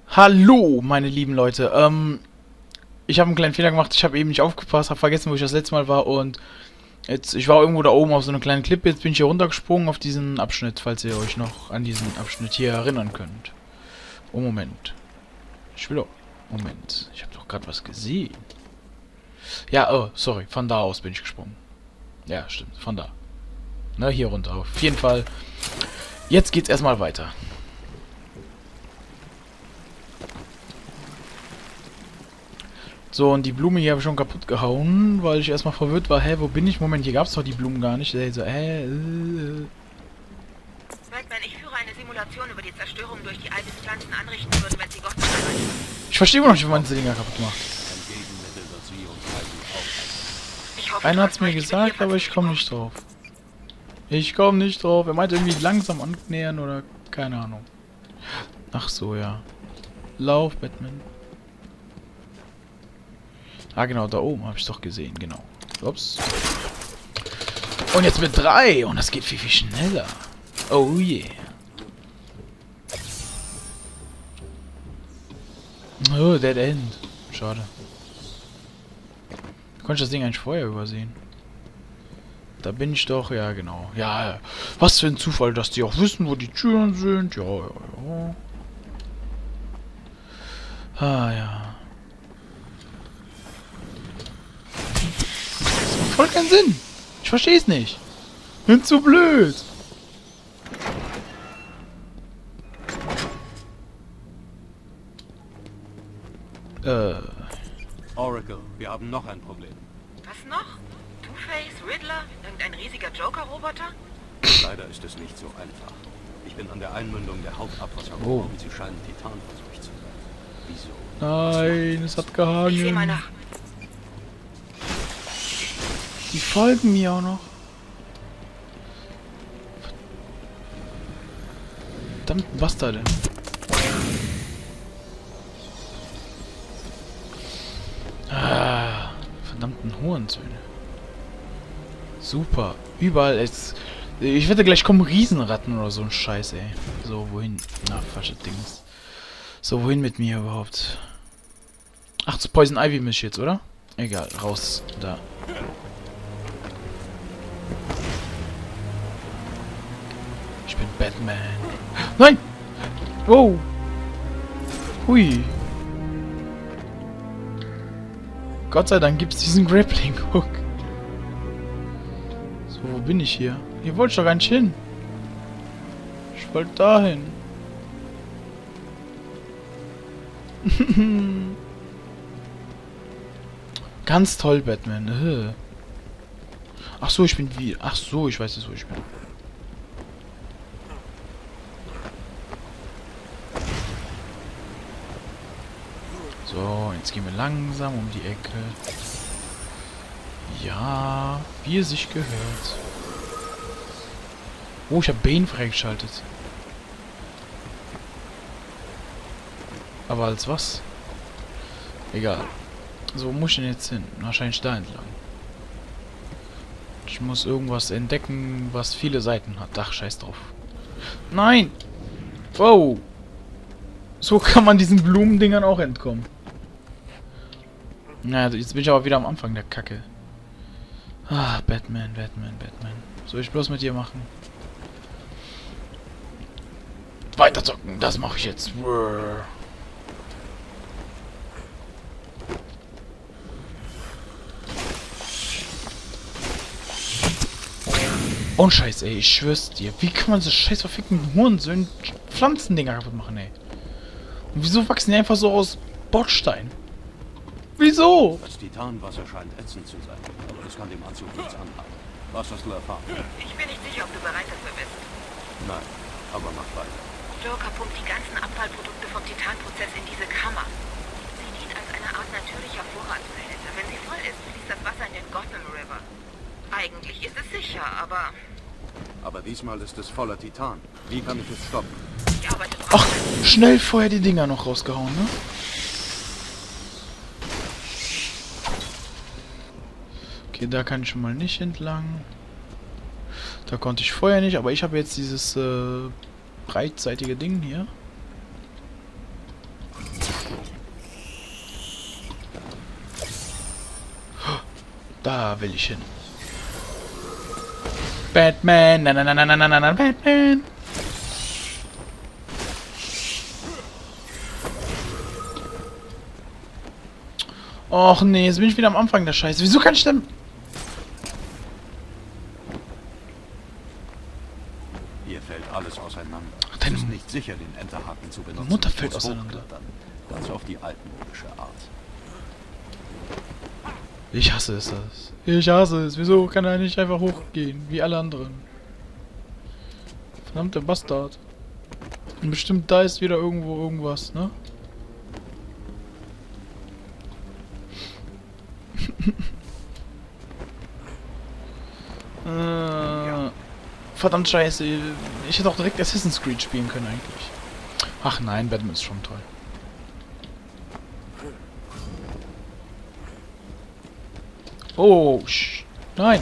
Hallo, meine lieben Leute. Ich habe einen kleinen Fehler gemacht. Ich habe eben nicht aufgepasst, habe vergessen, wo ich das letzte Mal war und ich war irgendwo da oben auf so einer kleinen Klippe. Jetzt bin ich hier runtergesprungen auf diesen Abschnitt, falls ihr euch noch an diesen Abschnitt hier erinnern könnt. Oh, Moment. Ich will doch... Moment. Ich habe doch gerade was gesehen. Ja, oh, sorry. Von da aus bin ich gesprungen. Ja, stimmt. Von da. Ne, hier runter. Auf jeden Fall. Jetzt geht's erstmal weiter. So, und die Blume hier habe ich schon kaputt gehauen, weil ich erstmal verwirrt war. Hä, wo bin ich? Moment, hier gab es doch die Blumen gar nicht. So, Batman, ich führe eine Simulation über die Zerstörung durch die all die Pflanzen anrichten würden, wenn sie Gotham erreichen. Ich verstehe immer noch nicht, wie man diese Dinger kaputt macht. Ich hoffe, Einer du hat's hast mir euch die gesagt, aber ich Visier komme nicht drauf. Ich komme nicht drauf. Er meinte irgendwie langsam annähern oder keine Ahnung. Ach so, ja. Lauf, Batman. Ah, genau, da oben habe ich doch gesehen, genau. Ups. Und jetzt mit 3. Und das geht viel, viel schneller. Oh yeah. Oh, Dead End. Schade. Konnte ich das Ding eigentlich vorher übersehen? Da bin ich doch, ja genau. Ja, was für ein Zufall, dass die auch wissen, wo die Türen sind. Ja, ja, ja. Ah, ja. Das macht voll keinen Sinn. Ich verstehe es nicht. Bin zu blöd. Oracle, wir haben noch ein Problem. Was noch? Two-Face, Riddler, irgendein riesiger Joker-Roboter? Leider ist es nicht so einfach. Ich bin an der Einmündung der Hauptabwasserrohre und sie scheinen titanverseucht zu sein. Wieso? Nein, es hat Ich sehe mal gehangen. nach. Die folgen mir auch noch. Verdammt, was da denn? Ah, verdammten Hurensöhne. Super. Überall ist... Ich wette, gleich kommen Riesenratten oder so ein Scheiß, ey. So, wohin? Na, falsche Dings. So, wohin mit mir überhaupt? Ach, zu Poison Ivy misch jetzt, oder? Egal, raus. Da. Ich bin Batman. Nein! Wow! Hui. Gott sei Dank gibt's diesen Grappling Hook. So, wo bin ich hier? Hier wollte ich doch gar nicht hin. Ich wollte dahin. Ganz toll, Batman. Ach so, ich bin wie... Ach so, ich weiß jetzt, wo ich bin. So, jetzt gehen wir langsam um die Ecke. Ja, wie es sich gehört. Oh, ich habe Bane freigeschaltet. Aber als was? Egal. So, wo muss ich denn jetzt hin? Wahrscheinlich da entlang. Ich muss irgendwas entdecken, was viele Seiten hat. Ach, scheiß drauf. Nein! Wow! So kann man diesen Blumendingern auch entkommen. Na, jetzt bin ich aber wieder am Anfang der Kacke. Ah, Batman, Batman, Batman. Was soll ich bloß mit dir machen? Weiter zocken, das mache ich jetzt. Und Scheiß, ey, ich schwör's dir. Wie kann man so scheiß verfickten Hurensöhnen Pflanzendinger kaputt machen, ey? Und wieso wachsen die einfach so aus Bordstein? Wieso? Das Titanwasser scheint ätzend zu sein, aber das kann dem Anzug nichts anhaben. Was hast du erfahren? Ich bin nicht sicher, ob du bereit dafür bist. Nein, aber mach weiter. Joker pumpt die ganzen Abfallprodukte vom Titanprozess in diese Kammer. Sie dient als eine Art natürlicher Vorratsbehälter. Wenn sie voll ist, fließt das Wasser in den Gotham River. Eigentlich ist es sicher, aber Aber diesmal ist es voller Titan. Wie kann ich es stoppen? ich arbeite Ach, schnell vorher die Dinger noch rausgehauen, ne? Okay, da kann ich schon mal nicht entlang. Da konnte ich vorher nicht, aber ich habe jetzt dieses breitseitige Ding hier. Da will ich hin. Batman, na na na na na na na Batman. Och nee, jetzt bin ich wieder am Anfang der Scheiße. Wieso kann ich denn... Hier fällt alles auseinander. Ach, deine Es ist nicht sicher, den Enterhaken zu benutzen. Mutter fällt Muss auseinander. hochklettern. Ganz auf die altmodische Art. Ich hasse es das. Ich hasse es. Wieso kann er nicht einfach hochgehen, wie alle anderen? Verdammter Bastard. Und bestimmt da ist wieder irgendwo irgendwas, ne? Verdammt scheiße. Ich hätte auch direkt Assassin's Creed spielen können eigentlich. Ach nein, Batman ist schon toll. Oh, nein.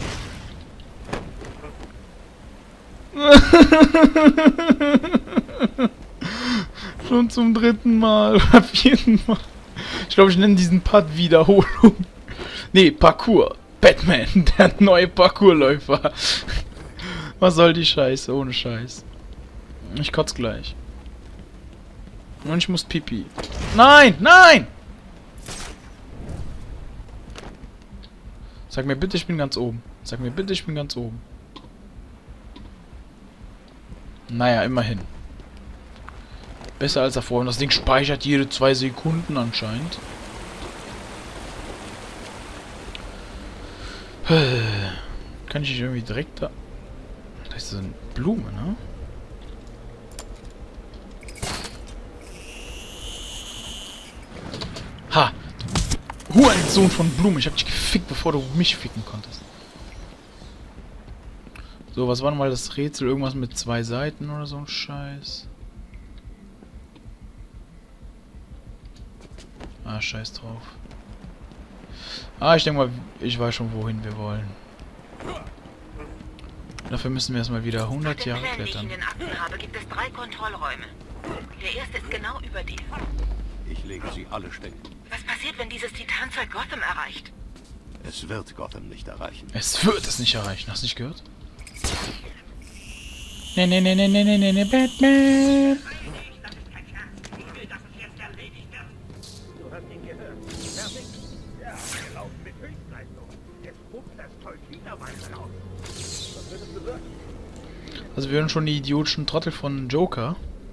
Schon zum 3. Mal oder 4. Mal. Ich glaube, ich nenne diesen Part Wiederholung. Nee, Parkour. Batman, der neue Parkourläufer. Was soll die Scheiße, ohne Scheiß. Ich kotz gleich. Und ich muss pipi. Nein, nein! Sag mir bitte, ich bin ganz oben. Sag mir bitte, ich bin ganz oben. Naja, immerhin. Besser als davor. Und das Ding speichert jede 2 Sekunden anscheinend. Kann ich nicht irgendwie direkt da... Das ist so eine Blume, ne? Ha! Hurensohn von Blume. Ich hab dich gefickt, bevor du mich ficken konntest. So, was war nochmal das Rätsel? Irgendwas mit 2 Seiten oder so ein Scheiß? Ah, scheiß drauf. Ah, ich denke mal, ich weiß schon, wohin wir wollen. Dafür müssen wir erstmal wieder 100 Jahre klettern. Die ich in den Akten habe, gibt es 3 Kontrollräume. Der erste ist genau über dir. Ich lege sie alle stecken. Was passiert, wenn dieses Titanzeug Gotham erreicht? Es wird Gotham nicht erreichen. Es wird es nicht erreichen. Hast du nicht gehört? Nee, Batman! Also wir hören schon die idiotischen Trottel von Joker.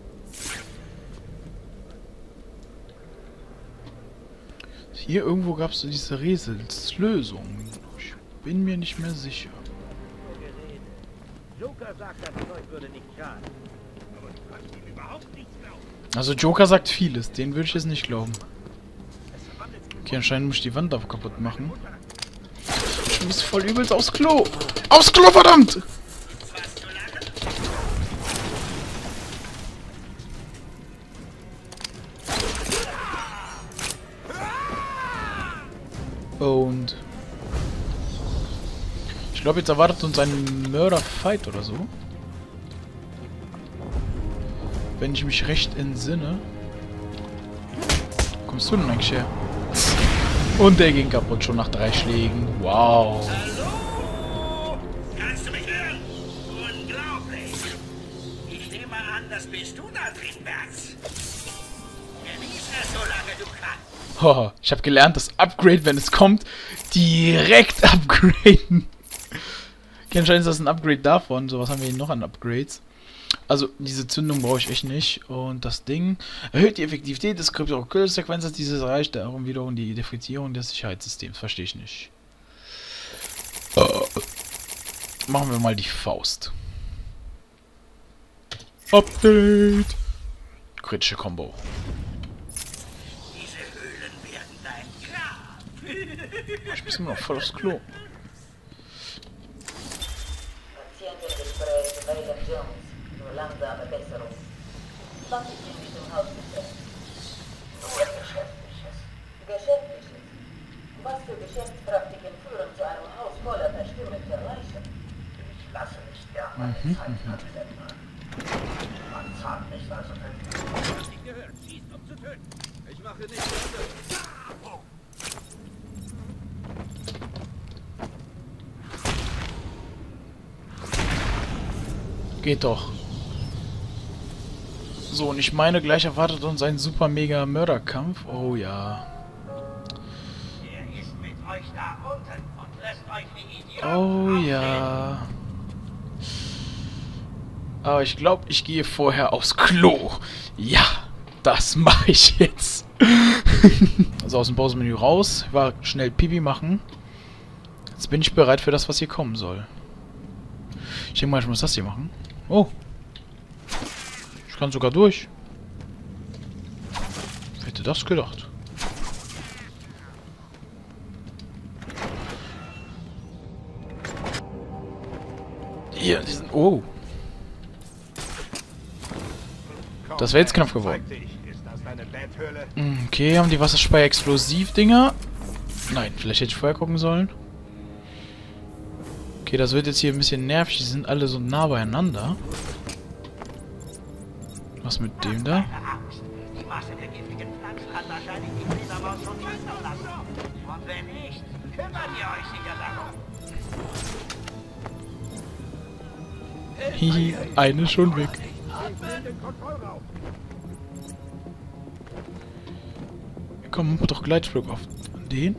Hier irgendwo gab es so diese Rätselslösung. Ich bin mir nicht mehr sicher. Also Joker sagt vieles, den würde ich jetzt nicht glauben. Okay, anscheinend muss ich die Wand da kaputt machen. Ich muss voll übelst aufs Klo. Aufs Klo, verdammt! Und ich glaube, jetzt erwartet uns ein Mörder-Fight oder so. Wenn ich mich recht entsinne. Kommst du denn eigentlich her? Und der ging kaputt schon nach 3 Schlägen. Wow. Hallo? Kannst du mich hören? Unglaublich. Ich nehme an, das bist du da drin, Bert. Genieß es, solange du kannst. Oh, ich habe gelernt, das Upgrade, wenn es kommt, direkt upgraden. Anscheinend ist das ein Upgrade davon. So, was haben wir hier noch an Upgrades? Also, diese Zündung brauche ich echt nicht. Und das Ding erhöht die Effektivität des Krypto-Sequenzers. Dieses erreicht darum wiederum die Defizierung des Sicherheitssystems. Verstehe ich nicht. Machen wir mal die Faust. Update! Kritische Combo. Diese Höhlen werden dein Grab. Ich muss immer noch voll aufs Klo. Patientengespräch William Jones. Nur langsame Besserung. Was ist in diesem Haus betrifft? Nur Geschäftliches. Geschäftliches? Was für Geschäftspraktiken führen zu einem Haus voller verstümmelter Leichen? Ich lasse nicht gern meine Zeit verschwenden. Man zahlt nicht also für die. Gehört, schießt um zu töten. Ich mache nichts anderes. Geht doch. So, und ich meine, gleich erwartet uns ein super mega Mörderkampf. Oh ja. Er ist mit euch da unten und lässt euch wie Idioten Oh auflegen. ja. Aber ich glaube, ich gehe vorher aufs Klo. Ja, das mache ich jetzt. Also aus dem Pausenmenü raus. War schnell Pipi machen. Jetzt bin ich bereit für das, was hier kommen soll. Ich denke mal, ich muss das hier machen. Oh. Ich kann sogar durch. Wer hätte das gedacht? Hier, diesen... Oh. Das wäre jetzt knapp geworden. Okay, haben die Wasserspeier-Explosiv-Dinger? Nein, vielleicht hätte ich vorher gucken sollen. Okay, das wird jetzt hier ein bisschen nervig. Die sind alle so nah beieinander. Was mit dem da? Die Masse der giftigen Pflanzen hat wahrscheinlich die Fledermaus schon schüchtern lassen. Und wenn nicht, kümmert ihr euch sicher darum. Hihi, eine schon weg. Komm, mach doch Gleitflug auf den.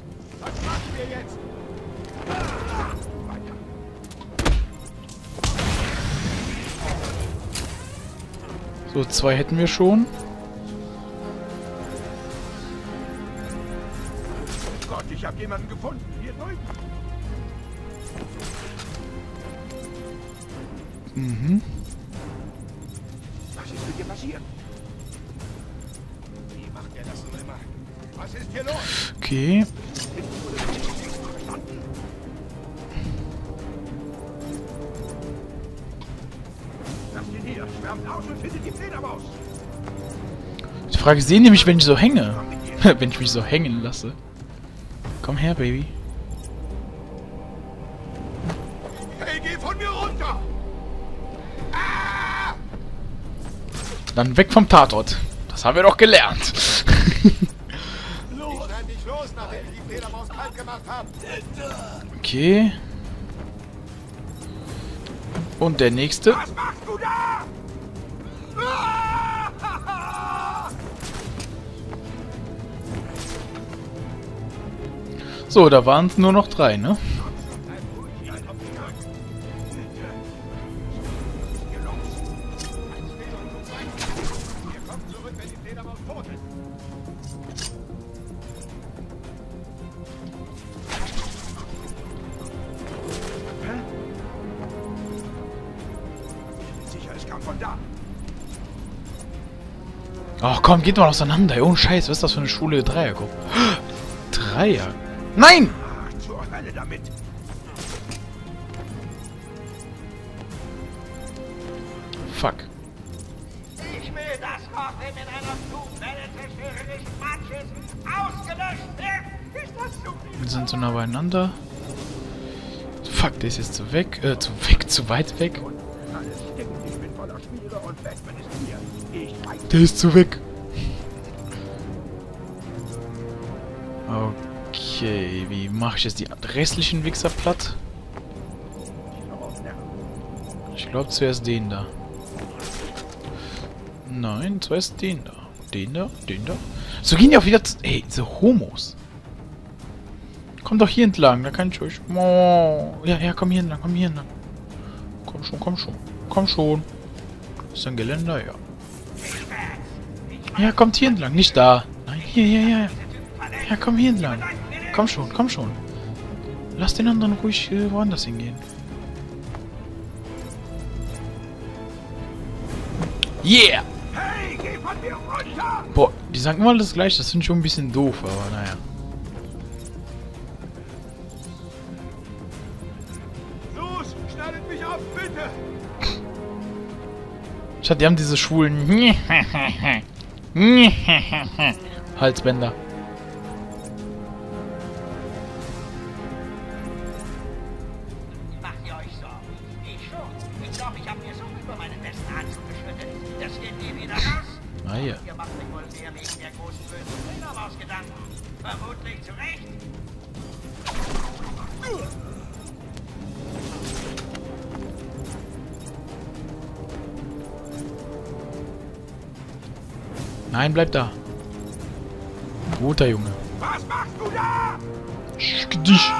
So, 2 hätten wir schon. Gott, ich habe jemanden gefunden. Hier drüben. Mhm. Was ist mit dir passiert? Wie macht er das nur immer? Was ist hier los? Okay. Lasst ihn hier. Schwärmt aus und findet die Fledermaus. Die Frage, sehen die mich, wenn ich so hänge? Wenn ich mich so hängen lasse. Komm her, Baby. Hey, geh von mir runter! Ah! Dann weg vom Tatort. Das haben wir doch gelernt. Ich nehm dich los, nachdem ich die Fledermaus kalt gemacht habe. Okay. Und der nächste. Was machst du da? Ah! So, da waren es nur noch 3, ne? Sicher, es kam von da. Ach komm, geht mal auseinander. Oh Scheiß, was ist das für eine Schule? Dreiergruppe. Dreier. Nein! Ach, zur Hölle damit. Fuck. Ich will, dass Gotham in einer Flugwelle zerstörerischen Matsches ausgelöscht wird. Ist das so viel? Wir sind so nah beieinander. Fuck, der ist jetzt zu weg. Zu weit weg. Alles stinkt. Ich bin voller Schmiere und Batman ist hier. Ich weiß Der ist zu weg. Okay, wie mache ich jetzt die restlichen Wichser platt? Ich glaube zuerst den da. Nein, zuerst den da. Den da, den da. So gehen die auch wieder zu... Ey, diese Homos. Komm doch hier entlang, da kann ich euch... Oh. Ja, ja, komm hier entlang, komm hier entlang. Komm schon, komm schon. Komm schon. Ist ein Geländer? Ja. Ja, kommt hier entlang, nicht da. Nein, hier, ja, ja. Ja, komm hier entlang. Komm schon, komm schon. Lass den anderen ruhig woanders hingehen. Yeah! Hey, geh von mir runter! Boah, die sagen immer das gleiche, das finde ich schon ein bisschen doof, aber naja. Los, schneidet mich auf, bitte! Die haben diese schwulen Halsbänder. Macht ihr euch Sorgen? Ich schon. Ich glaube, ich habe mir so über meinen besten Anzug geschüttet. Das geht nie wieder raus. Ah ja. Ihr macht mich wohl sehr wegen der großen bösen Fledermaus Gedanken. Vermutlich zu Recht. Nein, bleib da. Guter Junge. Was machst du da? Dich.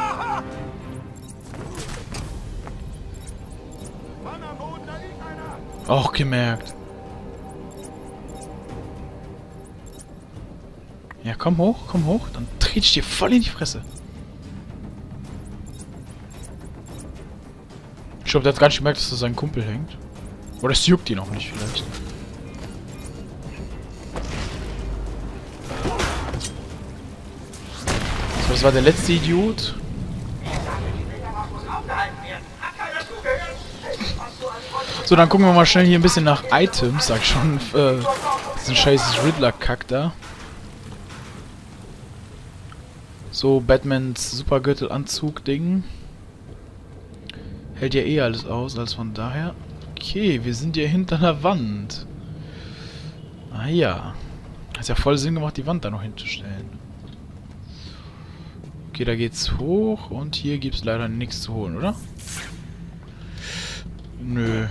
Mann am Boden, da liegt einer. Auch gemerkt. Ja, komm hoch, dann trete ich dir voll in die Fresse. Ich glaube, der hat gar nicht gemerkt, dass da sein Kumpel hängt. Oder es juckt ihn auch nicht vielleicht. So, das war der letzte Idiot. So, dann gucken wir mal schnell hier ein bisschen nach Items, sag ich schon. Diesen scheiß Riddler-Kack da. So, Batmans Supergürtelanzug-Ding. Hält ja eh alles aus, als von daher. Okay, wir sind hier hinter der Wand. Ah ja. Hat ja voll Sinn gemacht, die Wand da noch hinzustellen. Okay, da geht's hoch und hier gibt's leider nichts zu holen, oder? Nö.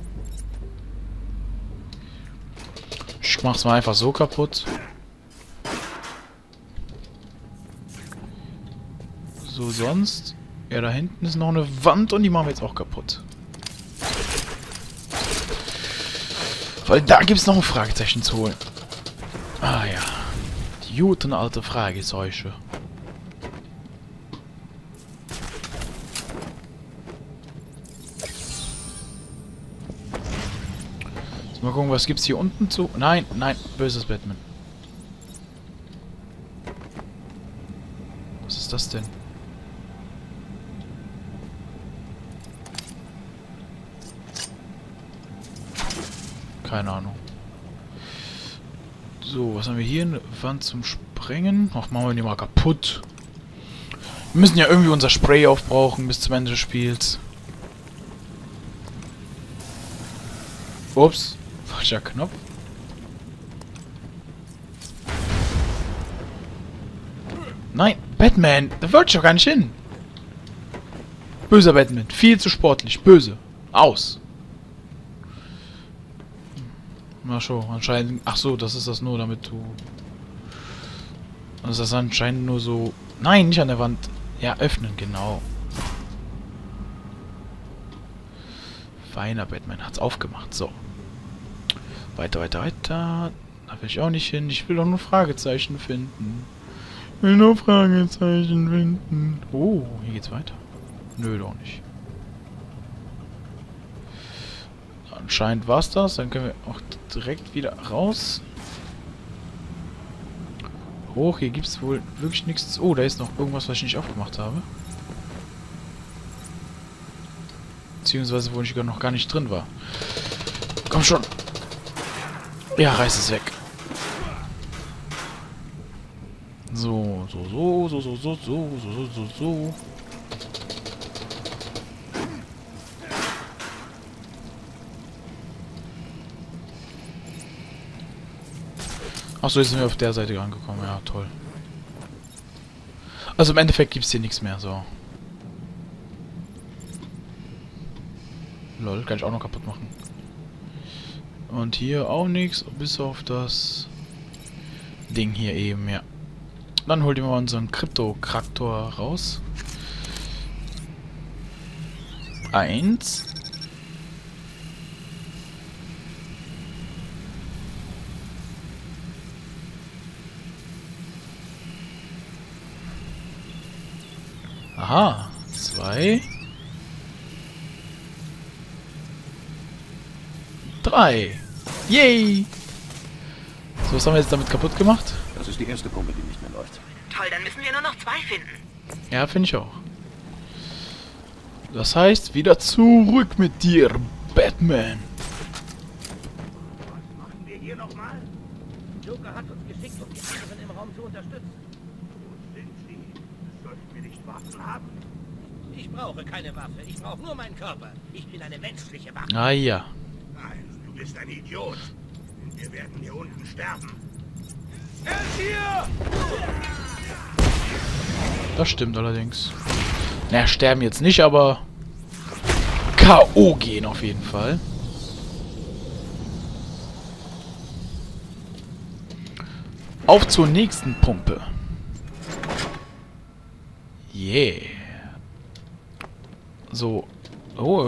Ich mach's mal einfach so kaputt. So, sonst... Ja, da hinten ist noch eine Wand und die machen wir jetzt auch kaputt. Weil da gibt's noch ein Fragezeichen zu holen. Ah ja. Die guten alte Fragezeichen. Jetzt mal gucken, was gibt's hier unten zu... Nein, nein, böses Batman. Was ist das denn? Keine Ahnung. So, was haben wir hier? Eine Wand zum Sprengen. Ach, machen wir die mal kaputt. Wir müssen ja irgendwie unser Spray aufbrauchen bis zum Ende des Spiels. Ups. Falscher Knopf. Nein, Batman. Da wollte ich doch gar nicht hin. Böser Batman. Viel zu sportlich. Böse. Aus. Na schon, anscheinend... Ach so, das ist das nur, damit du... Das ist anscheinend nur so... Nein, nicht an der Wand. Ja, öffnen, genau. Feiner Batman hat's aufgemacht. So. Weiter, weiter, weiter. Da will ich auch nicht hin. Ich will doch nur Fragezeichen finden. Ich will nur Fragezeichen finden. Oh, hier geht's weiter. Nö, doch nicht. Anscheinend war's das. Dann können wir auch direkt wieder raus. Hoch, hier gibt's wohl wirklich nichts. Oh, da ist noch irgendwas, was ich nicht aufgemacht habe. Beziehungsweise, wo ich noch gar nicht drin war. Komm schon. Ja, reiß es weg. So. Achso, jetzt sind wir auf der Seite angekommen. Ja, toll. Also im Endeffekt gibt es hier nichts mehr, so. Lol, kann ich auch noch kaputt machen. Und hier auch nichts, bis auf das Ding hier eben, ja. Dann holt ihr mal unseren Krypto-Kraktor raus. 1. Aha, 2. 3. Yay! So, was haben wir jetzt damit kaputt gemacht? Das ist die erste Pumpe, die nicht mehr läuft. Toll, dann müssen wir nur noch 2 finden. Ja, finde ich auch. Das heißt, wieder zurück mit dir, Batman. Was machen wir hier nochmal? Joker hat uns geschickt, um die anderen im Raum zu unterstützen. Wo sind sie? Sollten wir nicht Waffen haben? Ich brauche keine Waffe. Ich brauche nur meinen Körper. Ich bin eine menschliche Waffe. Ah ja. Nein, du bist ein Idiot. Und wir werden hier unten sterben. Er ist hier! Das stimmt allerdings. Naja, sterben jetzt nicht, aber K.O. gehen auf jeden Fall. Auf zur nächsten Pumpe. Yeah. So. Oh,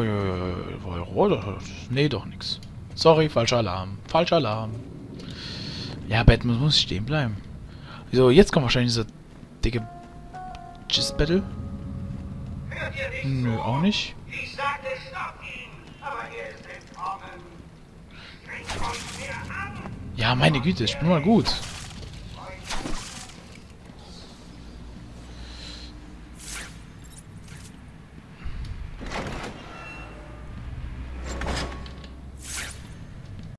nee, doch nix. Sorry, falscher Alarm. Falscher Alarm. Ja, Batman muss stehen bleiben. So, jetzt kommt wahrscheinlich dieser dicke Battle. Nö, auch nicht. Ich sagte, stopp ihn, aber er ist entkommen. Strengt euch mehr an. Ja, meine Güte, ich bin mal gut.